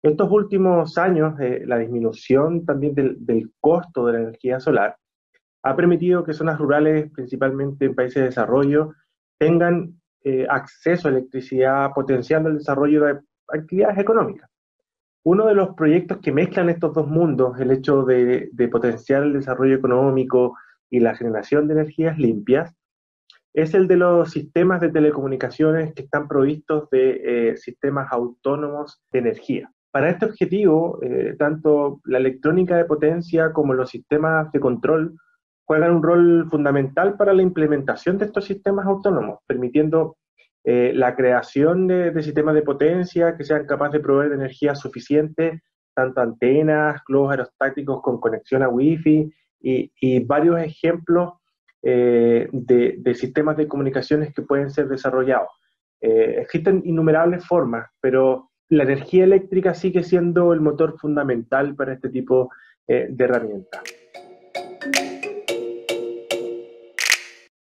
Estos últimos años, la disminución también del costo de la energía solar ha permitido que zonas rurales, principalmente en países de desarrollo, tengan acceso a electricidad, potenciando el desarrollo de actividades económicas. Uno de los proyectos que mezclan estos dos mundos, el hecho de potenciar el desarrollo económico y la generación de energías limpias, es el de los sistemas de telecomunicaciones que están provistos de sistemas autónomos de energía. Para este objetivo, tanto la electrónica de potencia como los sistemas de control juegan un rol fundamental para la implementación de estos sistemas autónomos, permitiendo la creación de sistemas de potencia que sean capaces de proveer de energía suficiente, tanto antenas, globos aerostáticos con conexión a Wi-Fi y varios ejemplos de sistemas de comunicaciones que pueden ser desarrollados. Existen innumerables formas, pero la energía eléctrica sigue siendo el motor fundamental para este tipo de herramientas.